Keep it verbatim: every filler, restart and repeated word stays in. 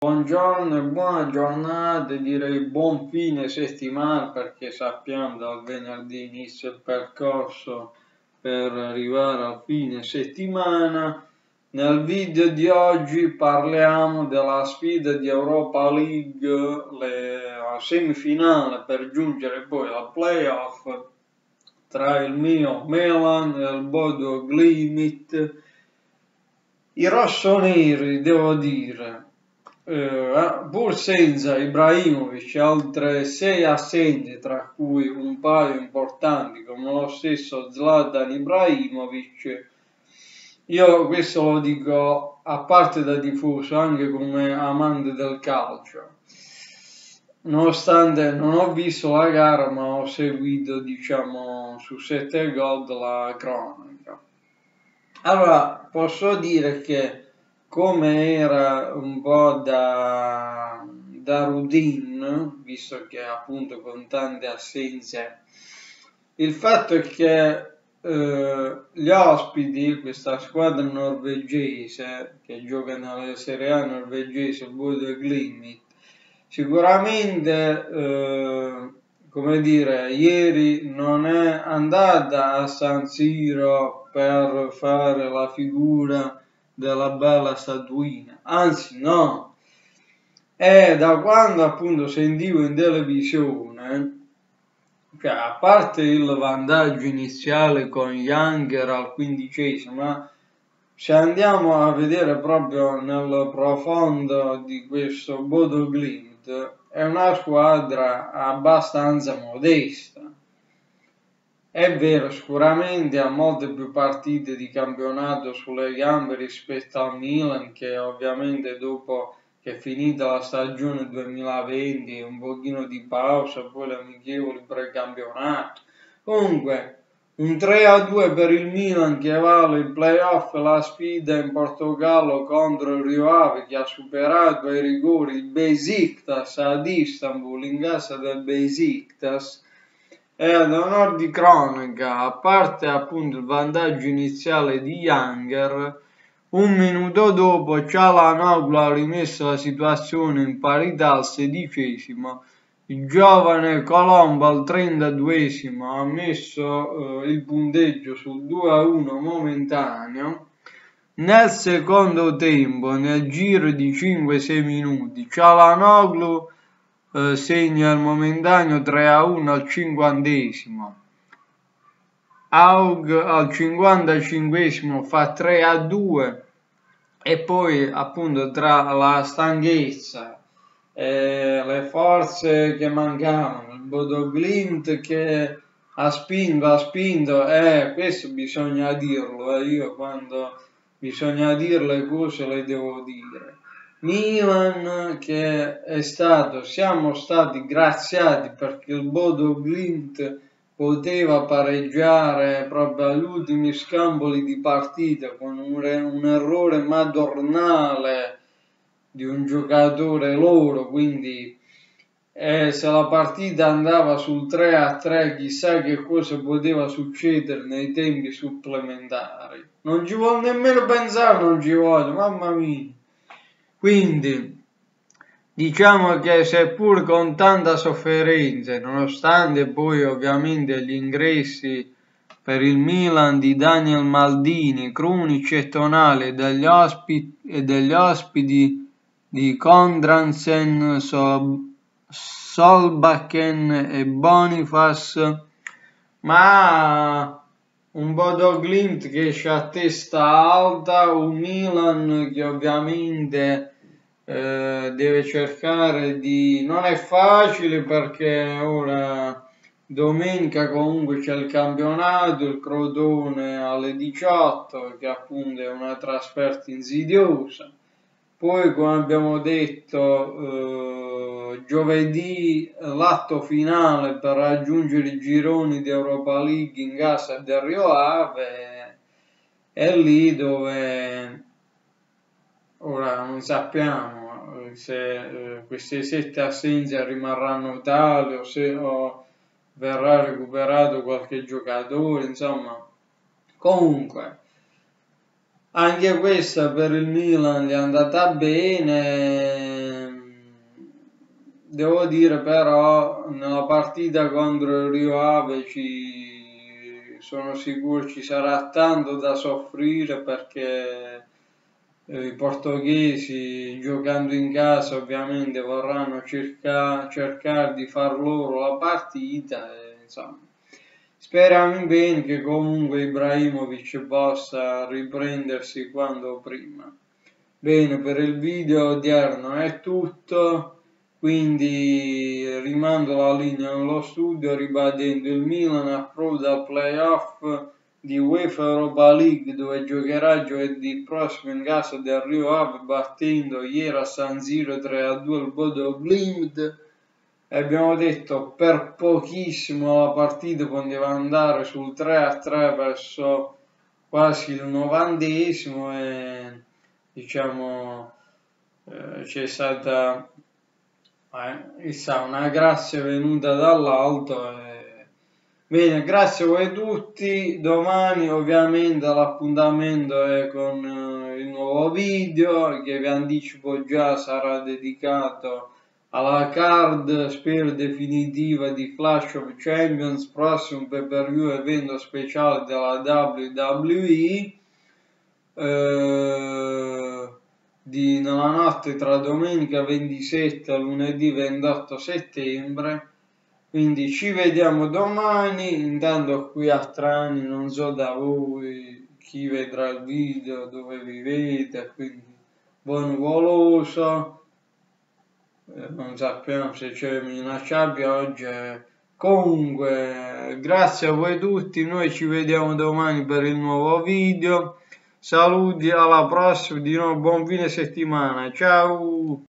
Buongiorno e buona giornata, direi buon fine settimana perché sappiamo dal venerdì inizia il percorso per arrivare al fine settimana. Nel video di oggi parliamo della sfida di Europa League, le, la semifinale per giungere poi al playoff tra il mio Milan e il Bodo Glimt. I rossoneri, devo dire, Uh, pur senza Ibrahimovic e altre sei assenti, tra cui un paio importanti come lo stesso Zlatan Ibrahimovic, io questo lo dico a parte da tifoso, anche come amante del calcio, nonostante non ho visto la gara ma ho seguito, diciamo, su sette gol la cronaca. Allora posso dire che, come era un po' da, da routine, visto che appunto con tante assenze, il fatto è che eh, gli ospiti, questa squadra norvegese che gioca nella Serie A norvegese, il Bodø Glimt, sicuramente, eh, come dire, ieri non è andata a San Siro per fare la figura della bella statuina, anzi no, è da quando appunto sentivo in televisione, cioè a parte il vantaggio iniziale con Younger al quindicesimo, ma se andiamo a vedere proprio nel profondo di questo Bodo Glimt, è una squadra abbastanza modesta. È vero, sicuramente ha molte più partite di campionato sulle gambe rispetto al Milan, che ovviamente dopo che è finita la stagione duemilaventi, un pochino di pausa, poi le amichevoli precampionato. Comunque, un tre a due per il Milan che vale il playoff, la sfida in Portogallo contro il Rio Ave che ha superato ai rigori il Besiktas ad Istanbul in casa del Besiktas. E ad onor di cronaca, a parte appunto il vantaggio iniziale di Younger, un minuto dopo Çalhanoğlu ha rimesso la situazione in parità al sedicesimo, il giovane Colombo al trentaduesimo ha messo eh, il punteggio sul due a uno momentaneo. Nel secondo tempo, nel giro di cinque sei minuti, Çalhanoğlu eh, segna il momentaneo tre a uno al cinquantesimo. Haug al cinquantacinquesimo fa tre a due e poi appunto tra la stanchezza e le forze che mancavano, il Bodo Glimt che ha spinto, ha spinto e eh, questo bisogna dirlo, eh, io quando bisogna dire le cose le devo dire. Milan che è stato, siamo stati graziati perché il Bodo Glimt poteva pareggiare proprio agli ultimi scamboli di partita con un, un errore madornale di un giocatore loro, quindi eh, se la partita andava sul tre a tre chissà che cosa poteva succedere nei tempi supplementari. Non ci vuole nemmeno pensare, non ci vuole, mamma mia. Quindi diciamo che seppur con tanta sofferenza, nonostante poi ovviamente gli ingressi per il Milan di Daniel Maldini, Krunic e Tonali e degli ospiti, e degli ospiti di Konradsen, Solbakken e Boniface, ma un Bodo Glimt che c'ha testa alta, un Milan che ovviamente eh, deve cercare di... non è facile perché ora domenica comunque c'è il campionato, il Crotone alle diciotto che appunto è una trasferta insidiosa. Poi, come abbiamo detto, eh, giovedì l'atto finale per raggiungere i gironi di Europa League in casa del Rio Ave, è lì dove ora non sappiamo se eh, queste sette assenze rimarranno tali o se o verrà recuperato qualche giocatore, insomma, comunque. Anche questa per il Milan gli è andata bene, devo dire però nella partita contro il Rio Ave ci sono sicuro ci sarà tanto da soffrire perché eh, i portoghesi giocando in casa ovviamente vorranno cerca- cercare di far loro la partita e, insomma, speriamo bene che comunque Ibrahimovic possa riprendersi quanto prima. Bene, per il video odierno è tutto, quindi rimando la linea nello studio ribadendo il Milan approda al playoff di UEFA Europa League dove giocherà giovedì prossimo in casa del Rio Ave battendo ieri a San Siro tre a due il Bodo Glimt. E abbiamo detto per pochissimo la partita poteva andare sul tre a tre verso quasi il novantesimo e diciamo eh, c'è stata eh, una grazia venuta dall'alto e... Bene, grazie a voi tutti, domani ovviamente l'appuntamento è con eh, il nuovo video che vi anticipo già sarà dedicato alla card, spero definitiva di Clash of Champions, prossimo pay per view evento speciale della W W E eh, di, nella notte tra domenica ventisette e lunedì ventotto settembre. Quindi ci vediamo domani, intanto qui a Trani non so da voi chi vedrà il video, dove vivete, quindi buon voloso. Eh, non sappiamo se c'è minaccia pioggia. Comunque, grazie a voi tutti, noi ci vediamo domani per il nuovo video. Saluti, alla prossima, di nuovo buon fine settimana, ciao!